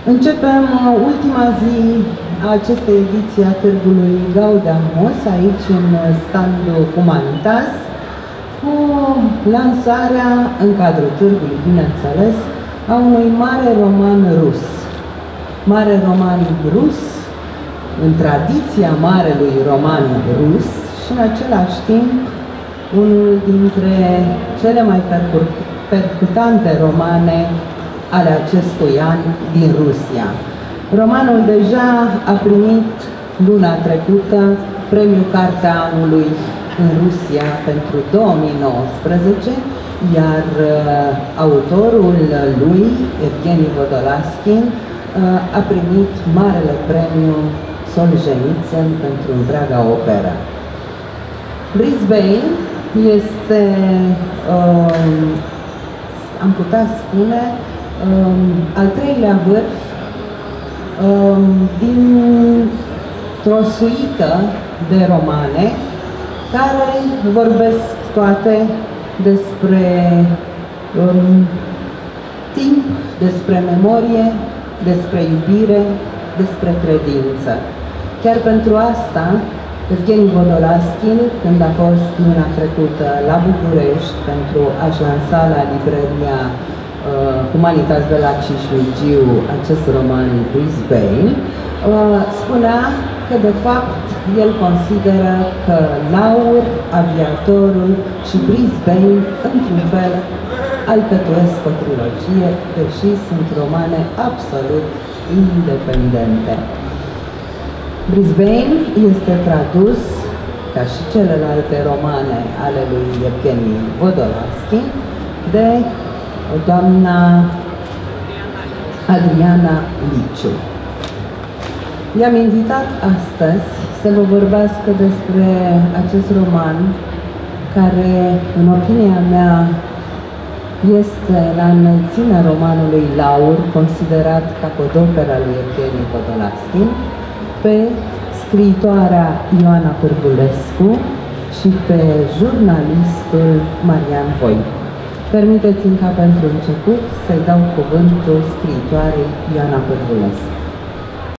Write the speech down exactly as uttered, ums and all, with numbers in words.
Începem ultima zi a acestei ediții a Târgului Gaudeamus, aici în standul Humanitas, cu lansarea, în cadrul târgului, bineînțeles, a unui mare roman rus. Mare roman rus, în tradiția marelui roman rus și în același timp unul dintre cele mai percutante romane ale acestui an din Rusia. Romanul deja a primit luna trecută premiul Cartea Anului în Rusia pentru două mii nouăsprezece, iar uh, autorul lui, Evgeni Vodolaskin, uh, a primit marele premiu Solzhenitsyn pentru întreaga operă. Brisbane este, um, am putea spune, um, al treilea vârf um, dintr-o suită de romane care vorbesc toate despre um, timp, despre memorie, despre iubire, despre credință. Chiar pentru asta, Evgeni Vodolaskin, când a fost luna trecută la București pentru a-și lansa la librăria uh, Humanitas de la Cismigiu acest roman Brisbane, uh, spunea că de fapt el consideră că Laur, Aviatorul și Brisbane, într-un fel, alcătuiesc o trilogie, deși sunt romane absolut independente. Brisbane este tradus, ca și celelalte romane ale lui Evgeni Vodolaskin, de doamna Adriana Liciu. I-am invitat astăzi să vă vorbească despre acest roman, care, în opinia mea, este la înălțimea romanului Laur, considerat capodopera lui Evgeni Vodolaskin, pe scriitoarea Ioana Pârvulescu și pe jurnalistul Marian Voi. Permiteți-mi ca pentru început să-i dau cuvântul scriitoarei Ioana Pârvulescu.